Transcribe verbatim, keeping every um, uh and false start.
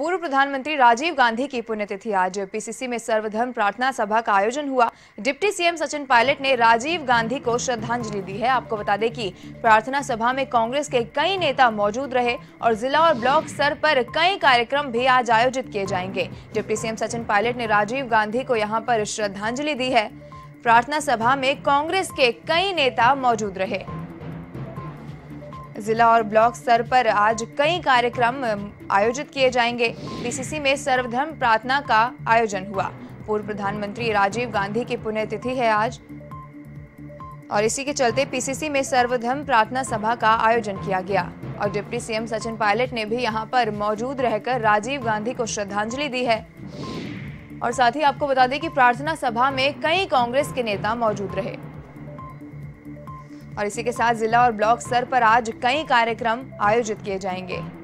पूर्व प्रधानमंत्री राजीव गांधी की पुण्यतिथि आज पीसीसी में सर्वधर्म प्रार्थना सभा का आयोजन हुआ। डिप्टी सीएम सचिन पायलट ने राजीव गांधी को श्रद्धांजलि दी है। आपको बता दें कि प्रार्थना सभा में कांग्रेस के कई नेता मौजूद रहे और जिला और ब्लॉक स्तर पर कई कार्यक्रम भी आज आयोजित किए जाएंगे। डिप्टी सीएम सचिन पायलट ने राजीव गांधी को यहां पर श्रद्धांजलि दी है। प्रार्थना सभा में कांग्रेस के कई नेता मौजूद रहे। जिला और ब्लॉक स्तर पर आज कई कार्यक्रम आयोजित किए जाएंगे। पीसीसी में सर्वधर्म प्रार्थना का आयोजन हुआ। पूर्व प्रधानमंत्री राजीव गांधी की पुण्यतिथि है आज और इसी के चलते पीसीसी में सर्वधर्म प्रार्थना सभा का आयोजन किया गया और डिप्टी सीएम सचिन पायलट ने भी यहां पर मौजूद रहकर राजीव गांधी को श्रद्धांजलि दी है। और साथ ही आपको बता दें कि प्रार्थना सभा में कई कांग्रेस के नेता मौजूद रहे और इसी के साथ जिला और ब्लॉक स्तर पर आज कई कार्यक्रम आयोजित किए जाएंगे।